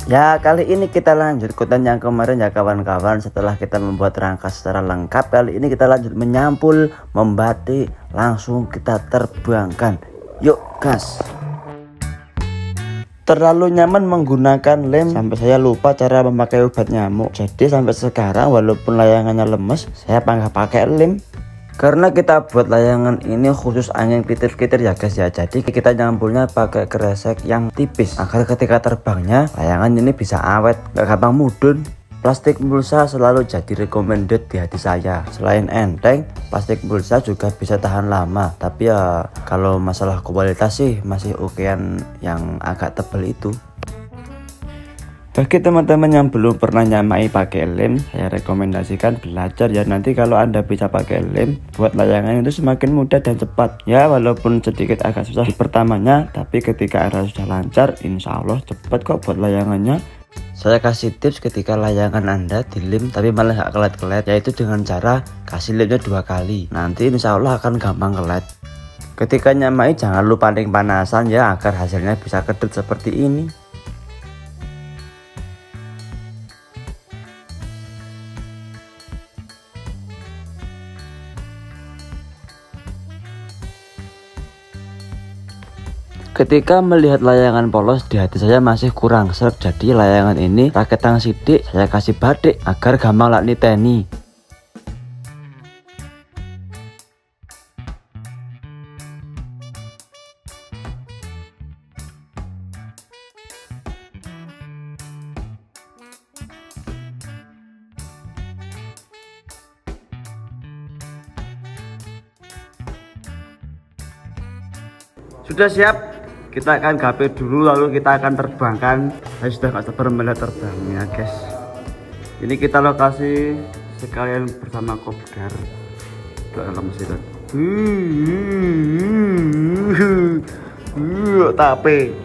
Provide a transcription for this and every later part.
Ya, kali ini kita lanjut konten yang kemarin ya kawan-kawan. Setelah kita membuat rangka secara lengkap, kali ini kita lanjut menyampul, membatik, langsung kita terbangkan. Yuk gas. Terlalu nyaman menggunakan lem sampai saya lupa cara memakai obat nyamuk. Jadi sampai sekarang walaupun layangannya lemes, saya nggak pakai lem. Karena kita buat layangan ini khusus angin kitir-kitir ya guys ya. Jadi kita nyampulnya pakai kresek yang tipis agar ketika terbangnya layangan ini bisa awet, gak gampang mudun. Plastik mulsa selalu jadi recommended di hati saya. Selain enteng, plastik mulsa juga bisa tahan lama. Tapi ya kalau masalah kualitas sih masih okean yang agak tebal itu. Bagi teman-teman yang belum pernah nyamai pakai lem, saya rekomendasikan belajar ya. Nanti kalau Anda bisa pakai lem, buat layangan itu semakin mudah dan cepat. Ya walaupun sedikit agak susah di pertamanya, tapi ketika arah sudah lancar, insya Allah cepat kok buat layangannya. Saya kasih tips ketika layangan Anda dilem tapi malah gak kelet-kelet, yaitu dengan cara kasih lemnya 2 kali. Nanti insya Allah akan gampang kelet. Ketika nyamai jangan lupa panasan ya, agar hasilnya bisa kedut seperti ini. Ketika melihat layangan polos, di hati saya masih kurang serg. Jadi layangan ini raketang sidik saya kasih batik agar gampang lak niteni. Sudah siap? Kita akan gape dulu lalu kita akan terbangkan. Saya sudah gak sabar melihat terbangnya guys. Ini kita lokasi sekalian bersama kopdar. Dalam mesin. Tapi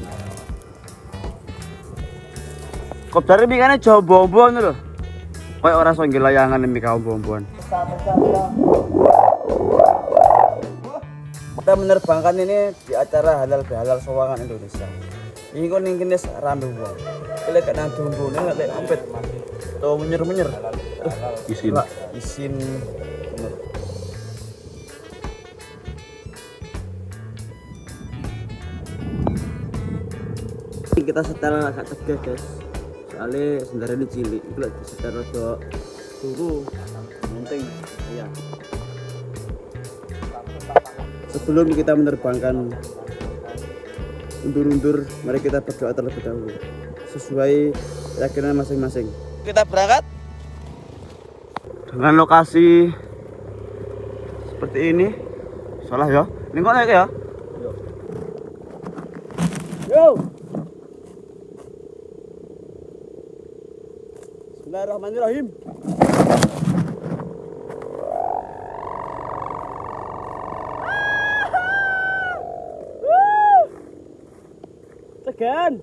kopdar ini kan jauh bombon loh. Kayak orang songgil layangan ini kau bombon. Kita menerbangkan ini di acara halal bihalal Sawangan Indonesia. Ini kok ningkine rambe wong. Kita gak nang dumbune gak lek ampet. Tuh menyer-menyer. Isin. Kita setel agak tegas guys. Soalnya sebenarnya ini cilik. Itu lagi setel rada turu. Penting. Iya. Sebelum kita menerbangkan undur-undur, mari kita berdoa terlebih dahulu sesuai keyakinan masing-masing. Kita berangkat dengan lokasi seperti ini. Salah ya, ini kok naik ya? Yo. Bismillahirrahmanirrahim. Tegan.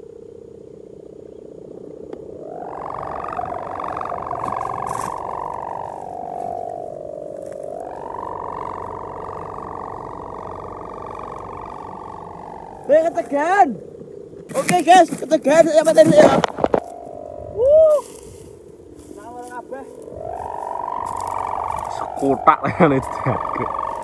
Ketegan. Oke guys, ketegan ya paten ya. Nawar kabeh. Sekutak ngene jago.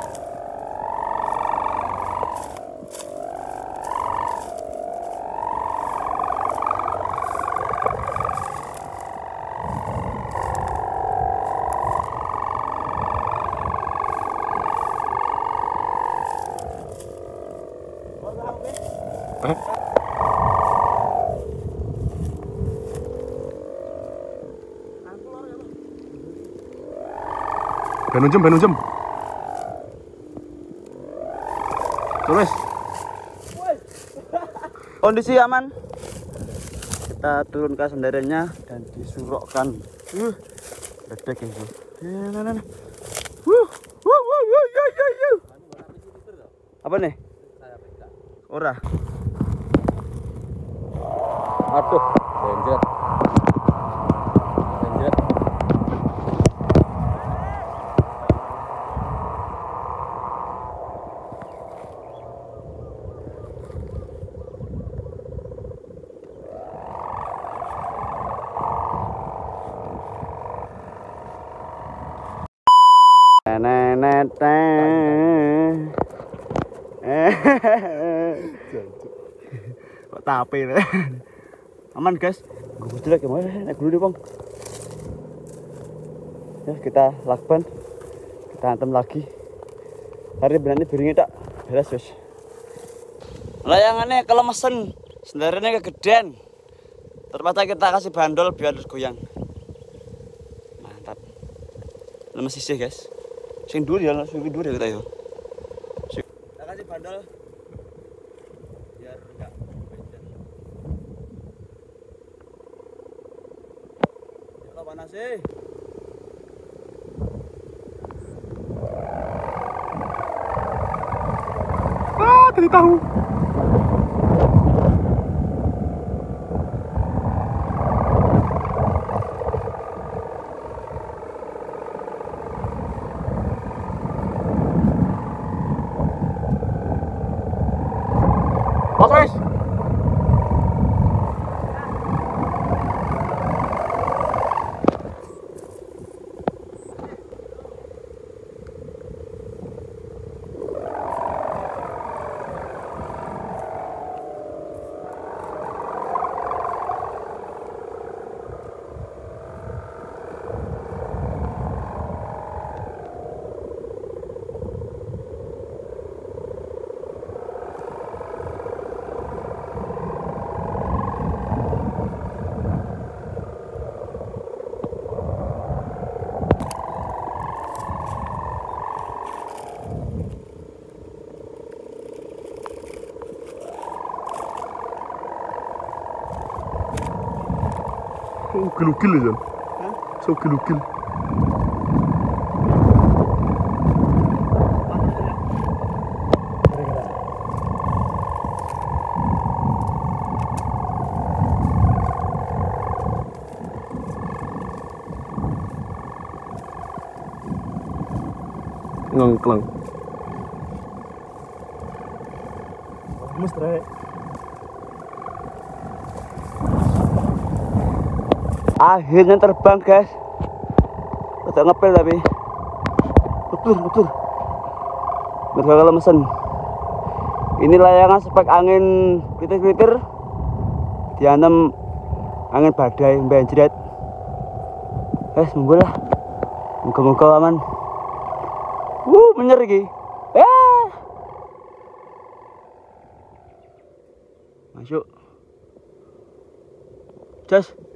Ben unjem. Terus. Kondisi aman. Kita turunkan senderanya dan disurokkan. Dedek ini. Nah. Apa nih? Ora. Aduh, benjret. Kok tape nih. Aman guys. Gue jelek ya, naik dulu deh bang. Ya kita lakban, kita antem lagi. Hari berani biringnya tak beres wes. Layangannya kelemesan, sendarannya kegedean. Terpaksa kita kasih bandol biar goyang. Mantap. Lemes sisih guys. Sing dulu ya, langsung dulu ya kita yo. Kita kasih bandol biar enggak beden. Ya panas sih. Tadi tahu. Mas wis. Ukil-ukil ya, Jan? Hah? Seukil-ukil. Ngangklang. Mustahil. Akhirnya terbang guys. Udah ngepel tapi betul mereka lemesan. Ini layangan spek angin kritir-kritir dianem angin badai banjret. Semoga lah, moga-moga aman. Menyer iki. Masuk. Jos.